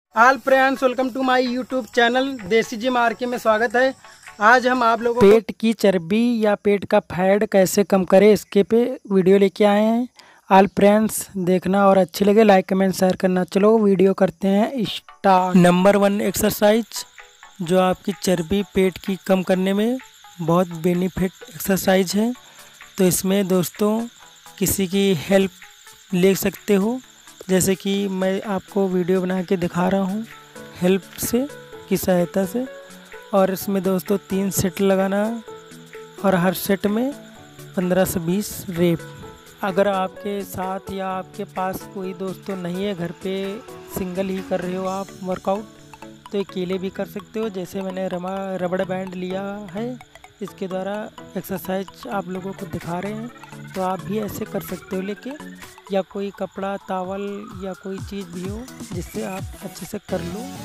All friends, welcome to my YouTube channel देसी gym RK में स्वागत है। आज हम आप लोगों को पेट की चर्बी या पेट का फैट कैसे कम करें इसके पे वीडियो लेके आए हैं। ऑल फ्रेंड्स देखना और अच्छी लगे लाइक कमेंट शेयर करना। चलो वीडियो करते हैं स्टार्ट। नंबर 1 एक्सरसाइज जो आपकी चर्बी पेट की कम करने में बहुत बेनिफिट एक्सरसाइज है। तो इसमें दोस्तों किसी की हेल्प ले सकते हो, जैसे कि मैं आपको वीडियो बना के दिखा रहा हूँ हेल्प से की सहायता से। और इसमें दोस्तों 3 सेट लगाना और हर सेट में 15 से 20 रेप। अगर आपके साथ या आपके पास कोई दोस्तों नहीं है, घर पे सिंगल ही कर रहे हो आप वर्कआउट, तो अकेले भी कर सकते हो। जैसे मैंने रबड़ बैंड लिया है, इसके द्वारा एक्सरसाइज आप लोगों को दिखा रहे हैं, तो आप भी ऐसे कर सकते हो लेके, या कोई कपड़ा तावल या कोई चीज़ भी हो जिससे आप अच्छे से कर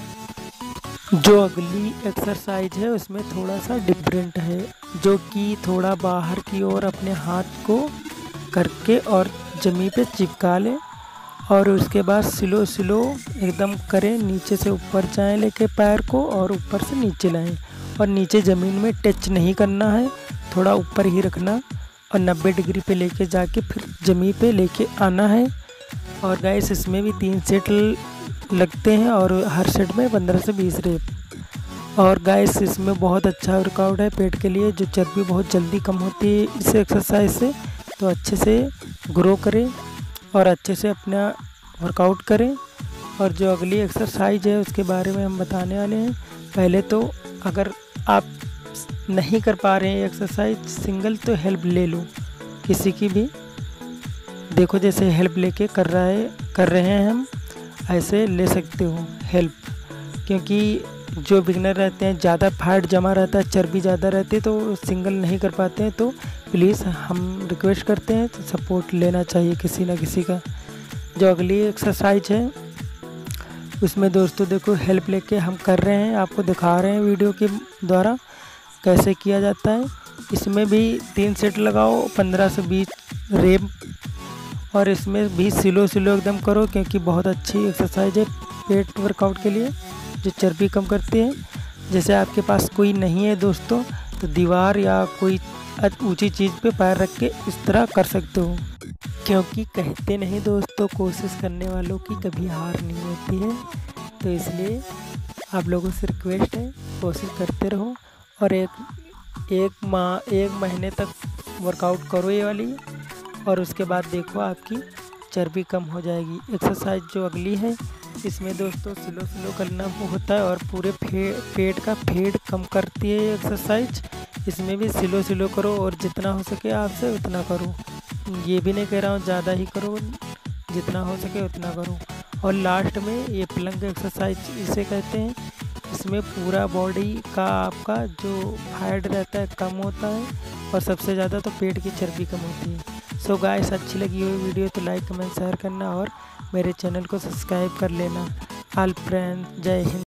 लो। जो अगली एक्सरसाइज है उसमें थोड़ा सा डिफरेंट है, जो कि थोड़ा बाहर की ओर अपने हाथ को करके और ज़मीन पे चिपका लें और उसके बाद स्लो स्लो एकदम करें, नीचे से ऊपर जाएं लेके पैर को और ऊपर से नीचे लाएं और नीचे ज़मीन में टच नहीं करना है, थोड़ा ऊपर ही रखना और 90 डिग्री पे लेके जाके फिर ज़मीन पे लेके आना है। और गाइस इसमें भी 3 सेट लगते हैं और हर सेट में 15 से 20 रेप। और गाइस इसमें बहुत अच्छा वर्कआउट है पेट के लिए, जो चर्बी बहुत जल्दी कम होती है इस एक्सरसाइज से। तो अच्छे से ग्रो करें और अच्छे से अपना वर्कआउट करें। और जो अगली एक्सरसाइज है उसके बारे में हम बताने वाले हैं। पहले तो अगर आप नहीं कर पा रहे हैं एक्सरसाइज सिंगल, तो हेल्प ले लो किसी की भी। देखो जैसे हेल्प लेके कर रहे हैं हम, ऐसे ले सकते हो हेल्प। क्योंकि जो बिगनर रहते हैं, ज़्यादा फैट जमा रहता है, चर्बी ज़्यादा रहती है, तो सिंगल नहीं कर पाते हैं। तो प्लीज़ हम रिक्वेस्ट करते हैं, तो सपोर्ट लेना चाहिए किसी ना किसी का। जो अगली एक्सरसाइज है उसमें दोस्तों देखो हेल्प लेके हम कर रहे हैं, आपको दिखा रहे हैं वीडियो के द्वारा कैसे किया जाता है। इसमें भी 3 सेट लगाओ, 15 से 20 रेप। और इसमें भी स्लो एकदम करो, क्योंकि बहुत अच्छी एक्सरसाइज है पेट वर्कआउट के लिए, जो चर्बी कम करती है। जैसे आपके पास कोई नहीं है दोस्तों, तो दीवार या कोई ऊंची चीज़ पे पैर रख के इस तरह कर सकते हो। क्योंकि कहते नहीं दोस्तों, कोशिश करने वालों की कभी हार नहीं होती है। तो इसलिए आप लोगों से रिक्वेस्ट है, कोशिश करते रहो और एक महीने तक वर्कआउट करो ये वाली, और उसके बाद देखो आपकी चर्बी कम हो जाएगी। एक्सरसाइज जो अगली है इसमें दोस्तों स्लो करना होता है और पूरे पेट का फैट कम करती है ये एक्सरसाइज। इसमें भी स्लो करो और जितना हो सके आपसे उतना करो। ये भी नहीं कह रहा हूँ ज़्यादा ही करो, जितना हो सके उतना करो। और लास्ट में ये प्लंक एक्सरसाइज इसे कहते हैं। इसमें पूरा बॉडी का आपका जो फैट रहता है कम होता है, और सबसे ज़्यादा तो पेट की चर्बी कम होती है। सो गाइस अच्छी लगी हुई वीडियो तो लाइक कमेंट शेयर करना और मेरे चैनल को सब्सक्राइब कर लेना। ऑल फ्रेंड्स, जय हिंद।